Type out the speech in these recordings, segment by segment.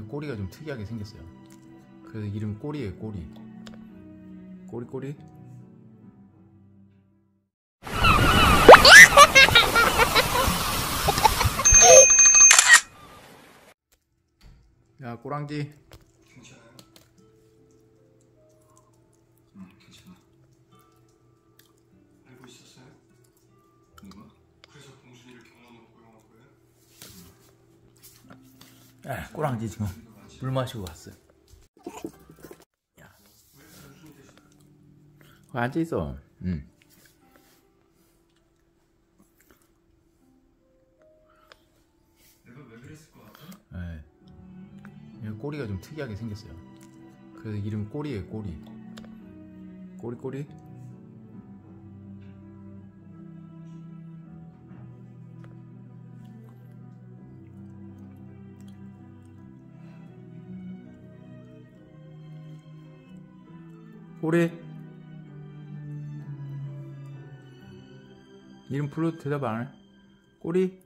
꼬리가 좀 특이하게 생겼어요. 그래서 이름 꼬리예요. 꼬리. 꼬리. 야, 꼬랑지. 괜찮아요? 괜찮아. 알고 있었어요? 누가? 그래서 봉순이를 경호원으로 고용한 거예요? 야, 꼬랑지 지금 물 마시고 왔어요. 야, 앉아 있어. 내가 왜 그랬을 것 같아? 네. 꼬리가 좀 특이하게 생겼어요. 그래서 이름 꼬리예요. 꼬리. 꼬리. 이름 불러도 대답 안 해? 꼬리.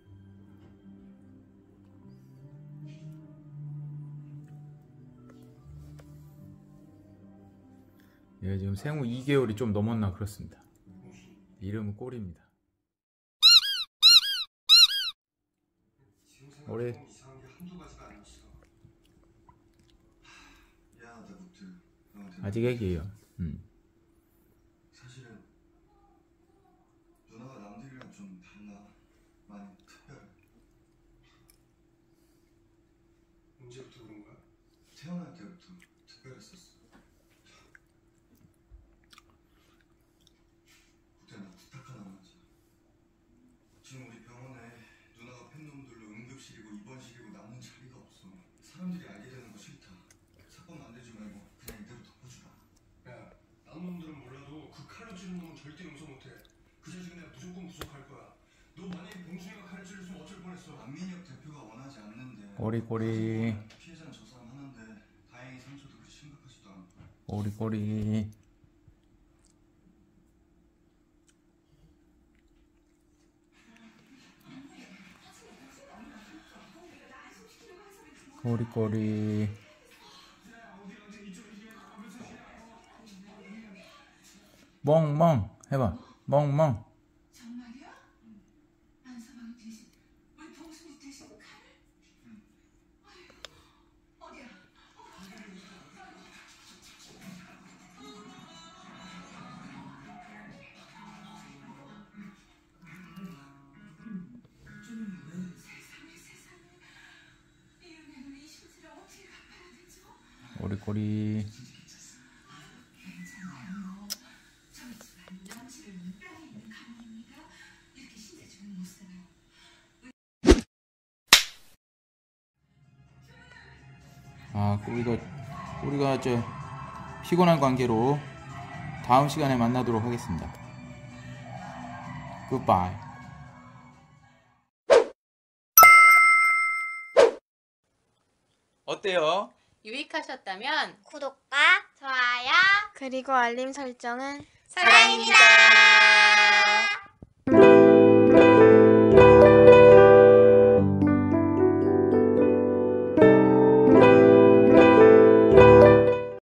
얘가 지금 생후 2개월이 좀 넘었나 그렇습니다. 이름은 꼬리입니다. 올해 이상한 게 한두 가지가 아니었어. 미안하다 묵들. 아직 애기예요. 사실은 누나가 남들이랑 좀 달라. 많이 특별해. 언제부터 그런 거야? 태어날 때부터 특별했었어. 그때 나 부탁 하나만 하자. 지금 우리 병원에 누나가 팬놈들로 응급실이고 입원실이고 남는 자리가 없어. 사람들이 알게 되는 거 싫다. 사건 만들지 말고 그냥 이대로 덮어주라. 야, 남놈들은 몰라도 그 칼로 찌른 놈은 절대 용서 못해. 그 자식은 내가 무조건 구속할 거야. 너 만약에 봉순이가 칼을 찔렀으면 어쩔 뻔했어. 안민혁 대표가 원하지 않는데. 꼬리. 피해자는 저 사람 하나인데 다행히 상처도 그리 심각하지도 않고. 꼬리. 멍멍 해봐. 멍멍. 정말이야? 안서방이 대신 우리 봉순이 대신 칼을? 어디야? 세상에 이 은혜는 이 신세를 어떻게 갚아야 되죠? 꼬리. 괜찮아요. 저희 집안 남친은 땅에 있는 가문입니다. 이렇게 신세 주면 못 살아요. 아, 꼬리가 피곤한 관계로 다음 시간에 만나도록 하겠습니다. 굿바이. 어때요? 유익하셨다면 구독과 좋아요 그리고 알림 설정은 사랑입니다.